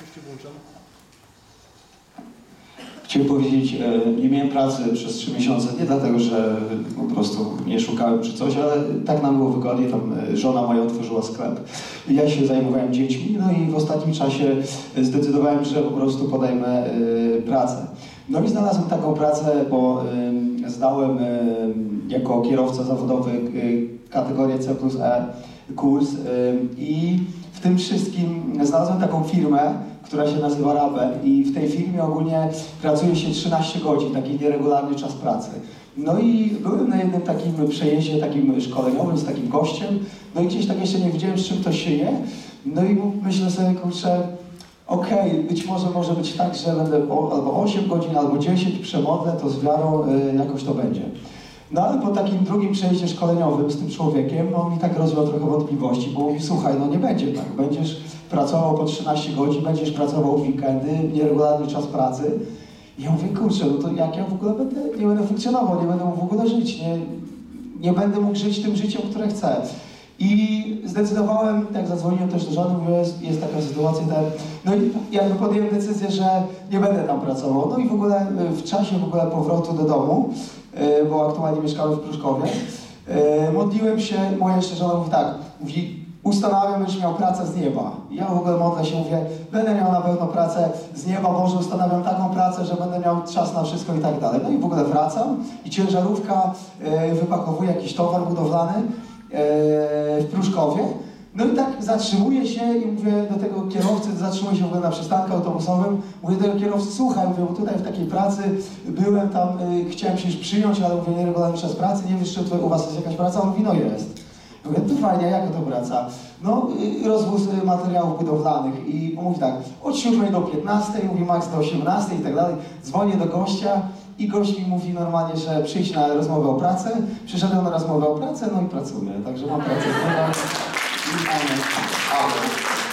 Ci włączam. Chciałem powiedzieć, nie miałem pracy przez 3 miesiące, nie dlatego, że po prostu nie szukałem czy coś, ale tak nam było wygodnie, tam żona moja otworzyła sklep. Ja się zajmowałem dziećmi, no i w ostatnim czasie zdecydowałem, że po prostu podejmę pracę. No i znalazłem taką pracę, bo zdałem jako kierowca zawodowy kategorię C+E kurs i w tym wszystkim znalazłem taką firmę, która się nazywa Raben i w tej firmie ogólnie pracuje się 13 godzin, taki nieregularny czas pracy. No i byłem na jednym takim przejeździe, takim szkoleniowym z takim gościem, no i gdzieś tak jeszcze nie wiedziałem, z czym to się je. No i myślę sobie, kurczę, okej, być może być tak, że będę albo 8 godzin, albo 10 przemodlę, to z wiarą jakoś to będzie. No ale po takim drugim przejeździe szkoleniowym z tym człowiekiem, no on mi tak rozwiał trochę wątpliwości, bo mówi, słuchaj, no nie będzie tak, będziesz pracował po 13 godzin, będziesz pracował w weekendy, nieregularny czas pracy. I ja mówię, kurczę, no to jak ja w ogóle nie będę funkcjonował, nie będę mógł w ogóle żyć, nie będę mógł żyć tym życiem, które chcę. I zdecydowałem, jak zadzwoniłem też do żony, mówię, jest taka sytuacja, no i jakby podjąłem decyzję, że nie będę tam pracował. No i w ogóle w czasie powrotu do domu, bo aktualnie mieszkałem w Pruszkowie, modliłem się, moja jeszcze żona mówi tak, mówi, ustanawiam, będziesz miał pracę z nieba. I ja w ogóle modlę się, mówię, będę miał na pewno pracę z nieba, Boże, ustanawiam taką pracę, że będę miał czas na wszystko i tak dalej. No i w ogóle wracam i ciężarówka wypakowuje jakiś towar budowlany w Pruszkowie. No i tak zatrzymuję się i mówię do tego kierowcy, zatrzymuję się w ogóle na przystanku autobusowym, mówię do tego kierowcy, słuchaj, mówię, bo tutaj w takiej pracy byłem tam, chciałem się już przyjąć, ale mówię, nieregularny czas pracy, nie wiesz, czy u was jest jakaś praca? On mówi, no jest. Mówię, to fajnie, jaka to praca? No, rozwóz materiałów budowlanych i mówi tak, od 7 do 15, mówi max do 18 i tak dalej. Dzwonię do gościa i gość mi mówi normalnie, że przyjdź na rozmowę o pracę. Przyszedłem na rozmowę o pracę, no i pracuję. Także mam pracę z nieba. Amen. Amen.